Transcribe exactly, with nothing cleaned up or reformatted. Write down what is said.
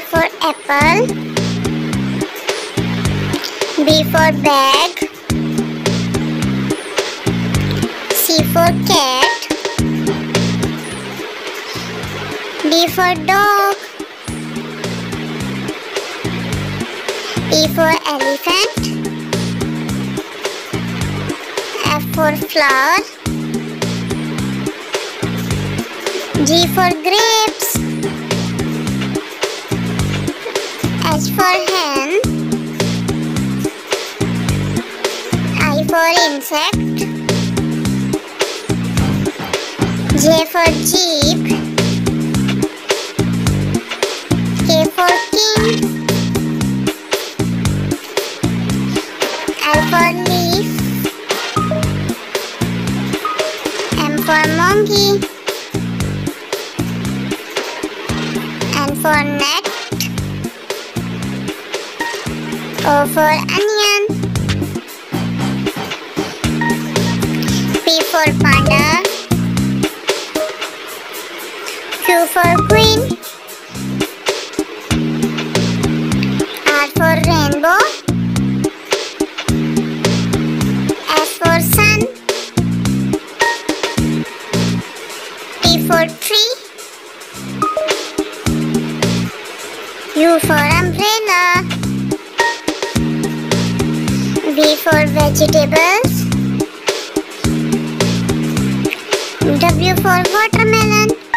for apple. B for bag. C for cat. D for dog. E for elephant. F for flower. G for grapes. H for hen. I for insect. J for jeep. K for king. L for leaf. M for monkey. N for net. O for onion. P for panda. Q for queen. R for rainbow. S for sun. T for tree. U for umbrella. V for vegetables. W for watermelon.